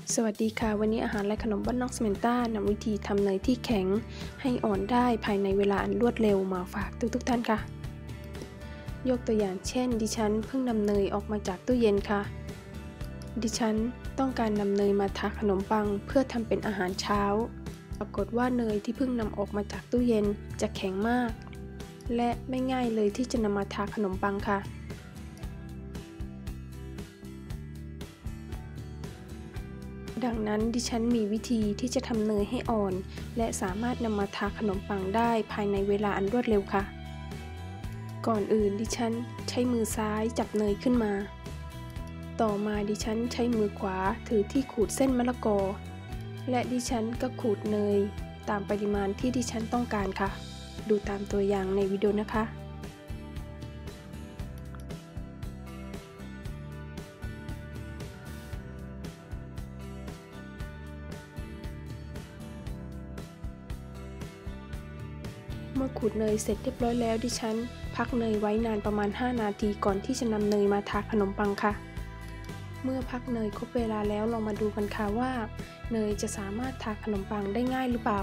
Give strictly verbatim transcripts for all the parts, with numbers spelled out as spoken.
สวัสดีค่ะวันนี้อาหารและขนมบ้านนอกสเมนต้านำวิธีทำเนยที่แข็งให้อ่อนได้ภายในเวลาอันรวดเร็วมาฝากทุกทุกท่านค่ะยกตัวอย่างเช่นดิฉันเพิ่งนำเนยออกมาจากตู้เย็นค่ะดิฉันต้องการนำเนยมาทาขนมปังเพื่อทำเป็นอาหารเช้าปรากฏว่าเนยที่เพิ่งนำออกมาจากตู้เย็นจะแข็งมากและไม่ง่ายเลยที่จะนำมาทาขนมปังค่ะดังนั้นดิฉันมีวิธีที่จะทำเนยให้อ่อนและสามารถนำมาทาขนมปังได้ภายในเวลาอันรวดเร็วค่ะก่อนอื่นดิฉันใช้มือซ้ายจับเนยขึ้นมาต่อมาดิฉันใช้มือขวาถือที่ขูดเส้นมะละกอและดิฉันก็ขูดเนยตามปริมาณที่ดิฉันต้องการค่ะดูตามตัวอย่างในวิดีโอนะคะเมื่อขูดเนยเสร็จเรียบร้อยแล้วดิฉันพักเนยไว้นานประมาณห้านาทีก่อนที่จะนำเนยมาทาขนมปังค่ะเมื่อพักเนยครบเวลาแล้วลองมาดูกันค่ะว่าเนยจะสามารถทาขนมปังได้ง่ายหรือเปล่า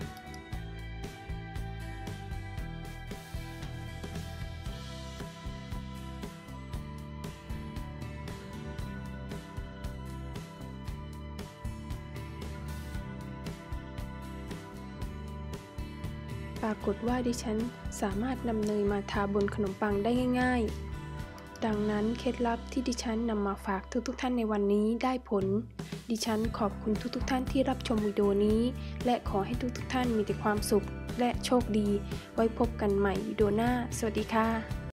ปรากฏว่าดิฉันสามารถนำเนยมาทาบนขนมปังได้ง่ายๆดังนั้นเคล็ดลับที่ดิฉันนำมาฝากทุกๆท่านในวันนี้ได้ผลดิฉันขอบคุณทุกๆท่านที่รับชมวิดีโอนี้และขอให้ทุกๆท่านมีแต่ความสุขและโชคดีไว้พบกันใหม่วิดีโอหน้าสวัสดีค่ะ